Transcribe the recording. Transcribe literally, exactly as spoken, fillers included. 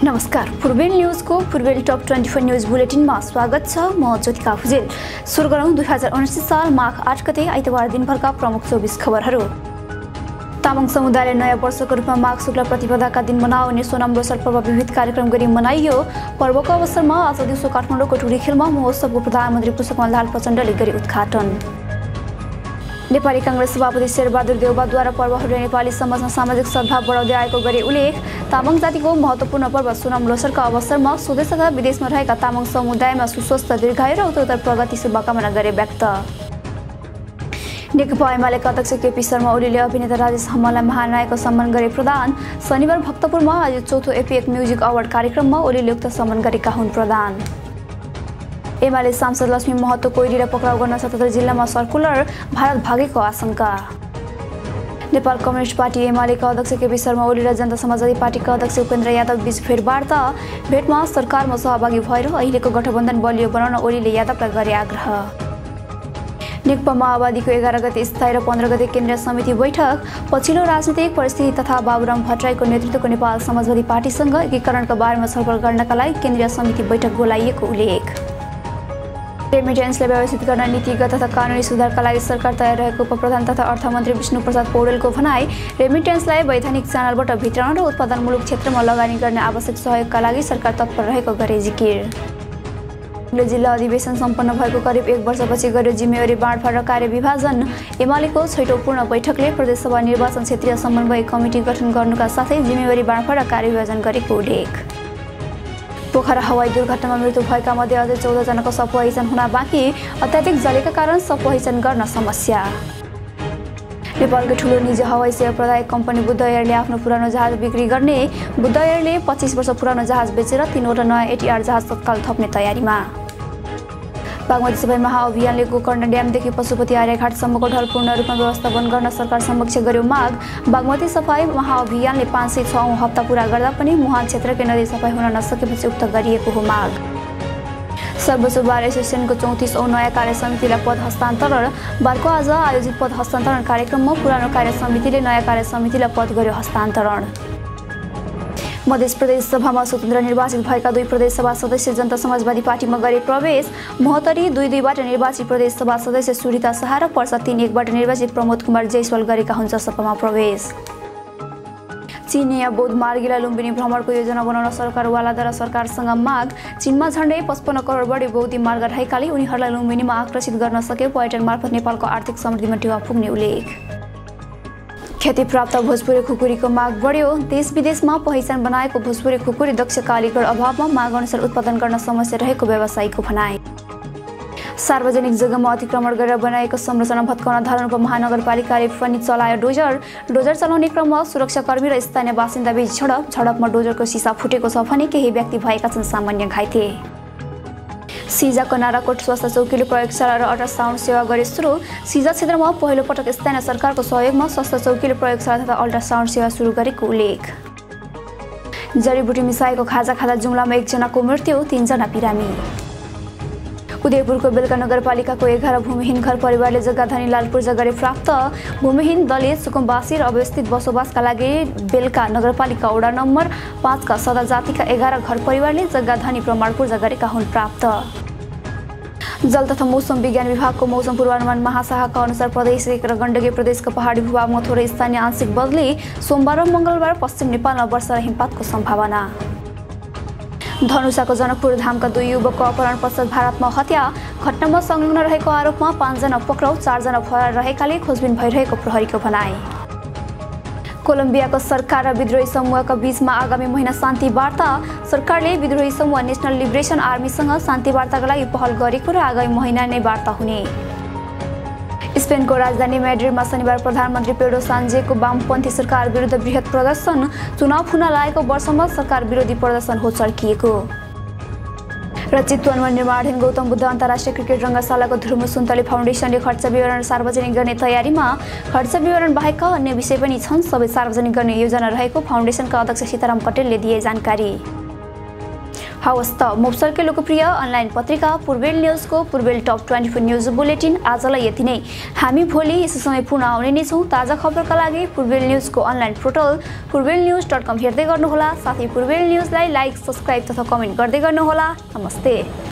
नमस्कार, पूर्वेल न्यूजको पूर्वेल टप चौबिस न्यूज बुलेटिनमा स्वागत छ। म ज्योतिका भुजेल। सुरु गरौँ दुई हजार उन्नाइस साल माघ आठ गते आइतबार दिनभरका प्रमुख चौबिस खबरहरू। तामाङ समुदायले नयाँ वर्षको रूपमा माघ शुक्ल प्रतिपदाका दिन मनाउने सोनाम लोसर पर्व विविध कार्यक्रम गरी मनाइयो। पर्वको अवसरमा आज दिउँसो काठमाडौँको टुरी खेलमा महोत्सवको प्रधानमन्त्री पुष्पकमल दाहाल प्रचण्डले गरी उद्घाटन। नेपाली कांग्रेस सभापति शेरबहादुर देउवाद्वारा पर्वहरूले नेपाली समाजमा सामाजिक सद्भाव बढाउँदै आएको गरी उल्लेख। तामाङ जातिको महत्त्वपूर्ण पर्व सोनाम लोसरका अवसरमा स्वदेश तथा विदेशमा रहेका तामाङ समुदायमा सुस्वस्थ दीर्घायु र उत्तरोत्तर प्रगति शुभकामना गरे व्यक्त। नेकपा एमालेका अध्यक्ष केपी शर्मा ओलीले अभिनेता राजेश हमाललाई महानायकको सम्मान गरे प्रदान। शनिबार भक्तपुरमा आयोजित चौथो एपिएक म्युजिक अवार्ड कार्यक्रममा ओलीले उक्त सम्मान गरेका हुन् प्रदान। एमाले सांसद लक्ष्मी महतो कोइरीलाई पक्राउ गर्न सतहत्तर जिल्लामा सर्कुलर, भारत भागेको आशंका। नेपाल कम्युनिस्ट पार्टी एमालेका अध्यक्ष केपी शर्मा ओली र जनता समाजवादी पार्टीका अध्यक्ष उपेन्द्र यादव बीच भेटवार्ता। भेटमा सरकारमा सहभागी भएर अहिलेको गठबन्धन बलियो बनाउन ओलीले यादवलाई गरे आग्रह। नेकपा माओवादीको एघार गते स्थायी र पन्ध्र गते केन्द्रीय समिति बैठक। पछिल्लो राजनीतिक परिस्थिति तथा बाबुराम भट्टराईको नेतृत्वको नेपाल समाजवादी पार्टीसँग एकीकरणका बारेमा छलफल गर्नका लागि केन्द्रीय समिति बैठक बोलाइएको उल्लेख। रेमिटेन्सलाई व्यवस्थित गर्न नीतिगत तथा कानुनी सुधारका लागि सरकार तयार रहेको उपप्रधान तथा अर्थमन्त्री विष्णुप्रसाद पौडेलको भनाई। रेमिटेन्सलाई वैधानिक च्यानलबाट भित्राउन र उत्पादनमूलक क्षेत्रमा लगानी गर्ने आवश्यक सहयोगका लागि सरकार तत्पर रहेको गरे जिकिर। जिल्ला अधिवेशन सम्पन्न भएको करिब एक वर्षपछि गर्यो जिम्मेवारी बाँडफाँड र कार्यविभाजन। एमालेको छैटौँ पूर्ण बैठकले प्रदेशसभा निर्वाचन क्षेत्रीय समन्वय कमिटी गठन गर्नुका साथै जिम्मेवारी बाँडफाँड र कार्यविभाजन गरेको उल्लेख। पोखरा हवाई दुर्घटनामा मृत्यु भएका मध्ये अझै चौध जनाको शव पहिचान हुन बाँकी। अत्याधिक जलेका कारण शव पहिचान गर्न समस्या। नेपालको ठुलो निजी हवाई सेवा प्रदायक कम्पनी बुद्ध एयरले आफ्नो पुरानो जहाज बिक्री गर्ने। बुद्ध एयरले पच्चीस वर्ष पुरानो जहाज बेचेर तीनवटा नयाँ एटीआर जहाज तत्काल थप्ने तयारीमा। बागमती सफाई महाअभियानले गोकर्ण ड्यामदेखि पशुपति आर्यघाटसम्मको ढल पूर्ण रूपमा व्यवस्थापन गर्न सरकार समक्ष गर्यो माग। बागमती सफाई महाअभियानले पाँच सय छ औँ हप्ता पुरा गर्दा पनि मुहान क्षेत्रकै नदी सफाई हुन नसकेपछि उक्त गरिएको हो माग। सर्वोच्च बार एसोसिएसनको चौतिस औँ नयाँ कार्य समितिलाई पद हस्तान्तरण। बारको आज आयोजित पद हस्तान्तरण कार्यक्रममा पुरानो कार्य समितिले नयाँ कार्य समितिलाई पद गर्यो हस्तान्तरण। मध्य प्रदेश सभामा स्वतन्त्र निर्वाचित भएका दुई प्रदेश सभा सदस्य जनता समाजवादी पार्टीमा गरे प्रवेश। महोत्तरी दुई दुईबाट निर्वाचित प्रदेश सभा सदस्य सुरिता शाह र पर्सा तीन एकबाट निर्वाचित प्रमोद कुमार जयसवाल गरेका हुन् जसपामा प्रवेश। चीनिया बौद्ध मार्गीलाई लुम्बिनी भ्रमणको योजना बनाउन सरकारवालाद्वारा सरकारसँग माग। चीनमा झण्डै पचपन्न करोड बढी बौद्ध मार्ग रहेकाले उनीहरूलाई लुम्बिनीमा आकर्षित गर्न सके पर्यटन मार्फत नेपालको आर्थिक समृद्धिमा टेवा पुग्ने उल्लेख। ख्याति प्राप्त भोजपुरी खुकुरीको माग बढ्यो। देश विदेशमा पहिचान बनाएको भोजपुरी खुकुरी दक्ष कालीगढ अभावमा माग अनुसार उत्पादन गर्न समस्या रहेको व्यवसायीको भनाई। सार्वजनिक जग्गामा अतिक्रमण गरेर बनाएको संरचना भत्काउन धारणको महानगरपालिकाले पनि चलायो डोजर। डोजर चलाउने क्रममा सुरक्षाकर्मी र स्थानीय बासिन्दाबीच झडप। झडपमा डोजरको सिसा फुटेको छ भने केही व्यक्ति भएका छन् सामान्य घाइते। सिजाको नाराकोट स्वास्थ्य चौकीले प्रयोगशाला र अल्ट्रासाउन्ड सेवा गरे सुरु। सिजा क्षेत्रमा पहिलो पटक स्थानीय सरकारको सहयोगमा स्वास्थ्य चौकीले प्रयोगशाला तथा अल्ट्रासाउन्ड सेवा सुरु गरेको उल्लेख। जडीबुटी मिसाएको खाजा खाँदा जुम्लामा एकजनाको मृत्यु, तीनजना बिरामी। उदयपुरको बेलका नगरपालिकाको एघार भूमिहीन घर परिवारले जग्गा धनी लालपूर्जा गरे प्राप्त। भूमिहीन दलित सुकुम्बासी र अव्यवस्थित बसोबासका लागि बेलका नगरपालिका वडा नम्बर पाँचका सदा जातिका एघार घर परिवारले जग्गा धनी प्रमाण पूर्जा गरेका हुन् प्राप्त। जल तथा मौसम विज्ञान विभागको मौसम पूर्वानुमान महाशाखाका अनुसार प्रदेश एक र गण्डकी प्रदेशको पहाडी भूभागमा थोरै स्थानीय आंशिक बदली। सोमबार र मङ्गलबार पश्चिम नेपालमा वर्षा र हिमपातको सम्भावना। धनुषाको जनकपुर धामका दुई युवकको अपहरण पश्चात भारतमा हत्या। घटनामा संलग्न रहेको आरोपमा पाँचजना पक्राउ, चारजना फरार रहेकाले खोजबिन भइरहेको प्रहरीको भनाई। कोलम्बियाको सरकार र विद्रोही समूहका बीचमा आगामी महिना शान्ति वार्ता। सरकारले विद्रोही समूह नेसनल लिबरेसन आर्मीसँग शान्ति वार्ताका लागि पहल गरेको र आगामी महिना नै वार्ता हुने। स्पेनको राजधानी मैड्रिडमा शनिबार प्रधानमन्त्री पेड्रो सान्चेजको वामपन्थी सरकार विरुद्ध बृहत प्रदर्शन। चुनाव हुन लागेको वर्षमा सरकार विरोधी प्रदर्शन हो चर्किएको। र चितवनमा निर्माणाधीन गौतम बुद्ध अन्तर्राष्ट्रिय क्रिकेट रङ्गशालाको ध्रुव सुन्तले फाउन्डेसनले खर्च विवरण सार्वजनिक गर्ने तयारीमा। खर्च विवरण बाहेकका अन्य विषय पनि छन्, सबै सार्वजनिक गर्ने योजना रहेको फाउन्डेसनका अध्यक्ष सीताराम पटेलले दिए जानकारी। हवस् त मोब्सरकै लोकप्रिय अनलाइन पत्रिका पूर्वेल न्युजको Purvel top twenty four news bulletin आजलाई यति नै। हामी भोलि यसै समय पुनः आउने नै छौँ। ताजा खबरका लागि पूर्वेल न्युजको online portal Purvel news dot com हेर्दै गर्नुहोला। साथै पूर्वेल न्युजलाई लाइक, सब्सक्राइब तथा कमेन्ट गर्दै गर्नुहोला। नमस्ते।